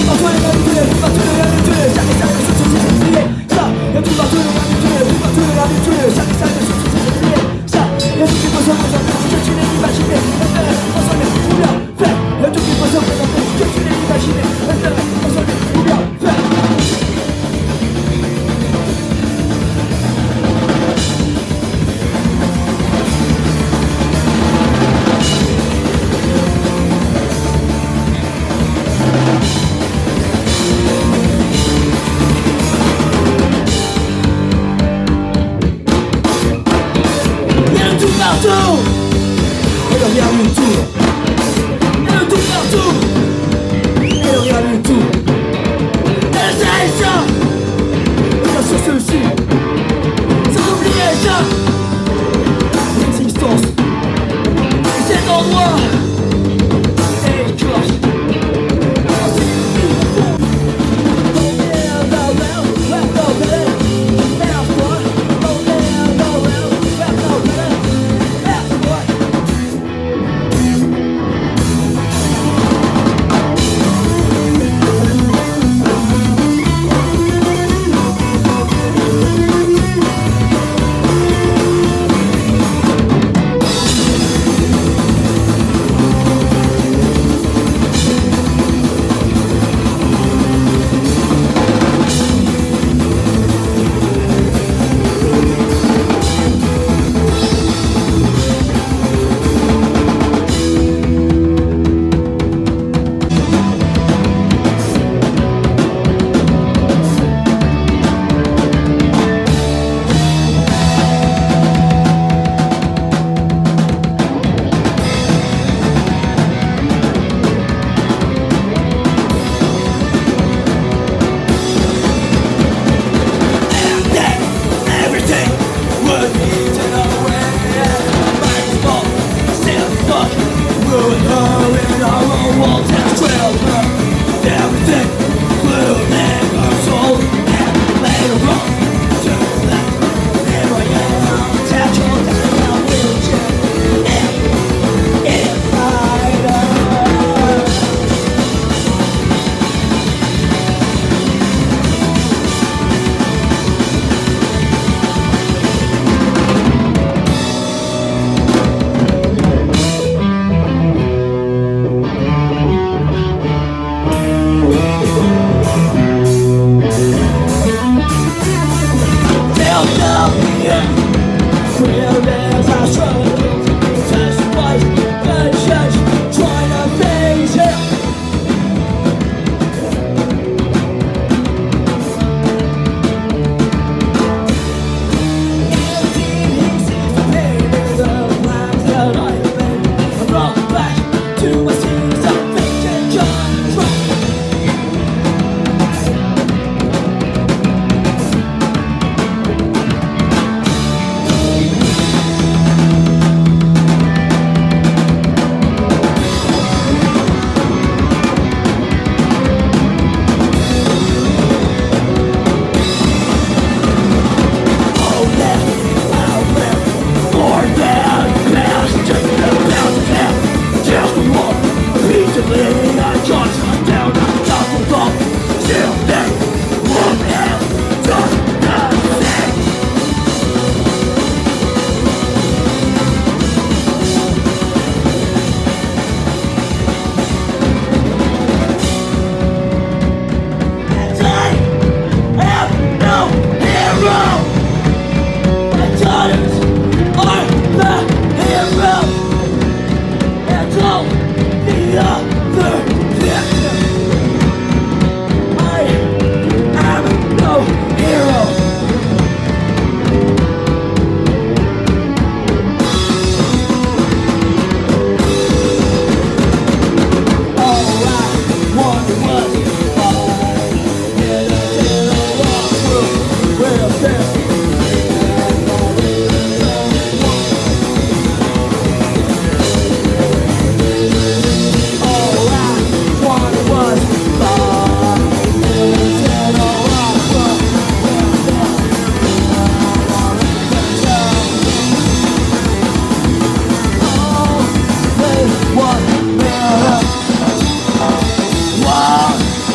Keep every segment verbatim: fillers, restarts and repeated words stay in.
One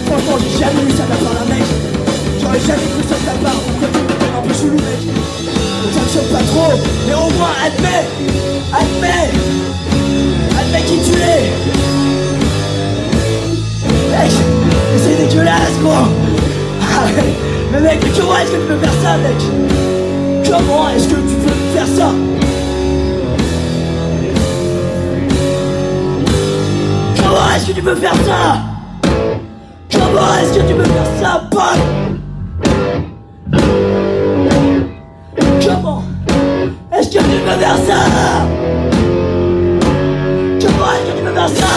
Franchement j'ai jamais eu ça de la part d'un mec. J'aurais jamais cru ça de ta part. Pourquoi tu me donnes un peu chelou mec? Donc ça me choque pas trop, mais au moins admets, admets, admets qui tu es. Mec, mais c'est dégueulasse quoi. Arrête. Mais mec, mais comment est-ce que tu peux faire ça mec? Comment est-ce que tu peux faire ça? Comment est-ce que tu peux faire ça? Comment est-ce que tu peux faire ça, pote? Comment est-ce que tu peux faire ça? Comment est-ce que tu peux faire ça?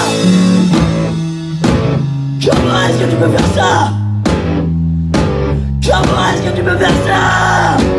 Comment est-ce que tu peux faire ça? Comment est-ce que tu peux faire ça?